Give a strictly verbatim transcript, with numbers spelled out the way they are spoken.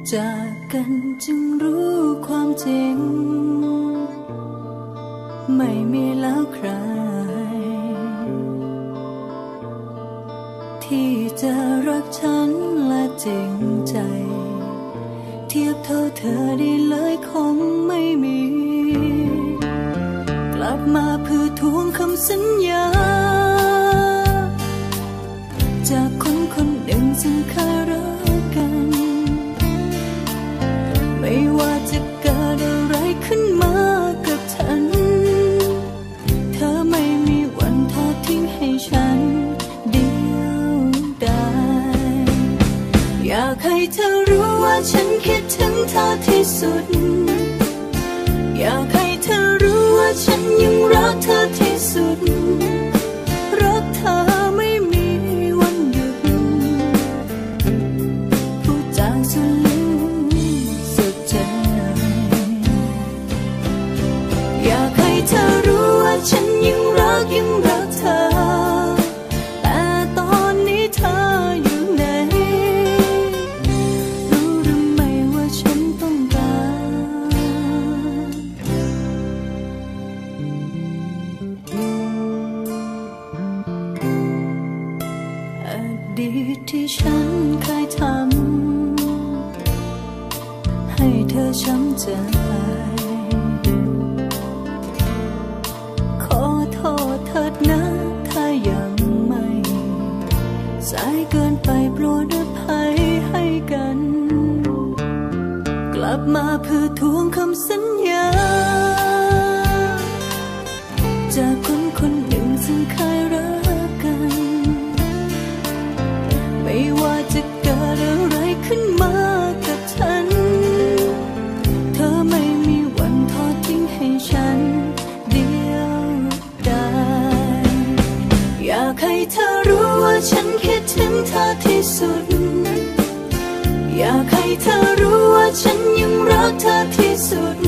จากกันจึงรู้ความจริงไม่มีแล้วใครที่จะรักฉันและจริงใจเทียบเท่าเธอได้เลยคงไม่มีกลับมาเพื่อทวงคำสัญญาจากคนคนหนึ่งซึ่งเคยรักกันไม่ว่าจะเกิดอะไรขึ้นมากับฉันเธอไม่มีวันทอดทิ้งให้ฉันเดียวดายอยากให้เธอรู้ว่าฉันคิดถึงเธอที่สุดอยากให้เธอรู้ว่าฉันยังรักเธอที่สุดรักเธอไม่มีวันหยุดพูดจาสุดลึกสุดใจอยากให้เธอรู้ว่าฉันยังรักยังรักเธอแต่ตอนนี้เธออยู่ไหนรู้หรือไม่ว่าฉันต้องการอดีตที่ฉันเคยทำให้เธอช้ำใจขอโทษเถิดนะถ้ายังไม่สายเกินไปโปรดอภัยให้กันกลับมาเพื่อทวงคำสัญญาจากคนคนหนึ่งซึ่งเคยรักกันไม่ว่าจะเกิดอะไรขึ้นมากับฉันเธอไม่มีวันทอดทิ้งให้ฉันเดียวดายอยากให้เธอรู้ว่าฉันคิดถึงเธอที่สุดอยากให้เธอรู้ว่าฉันยังรักเธอที่สุด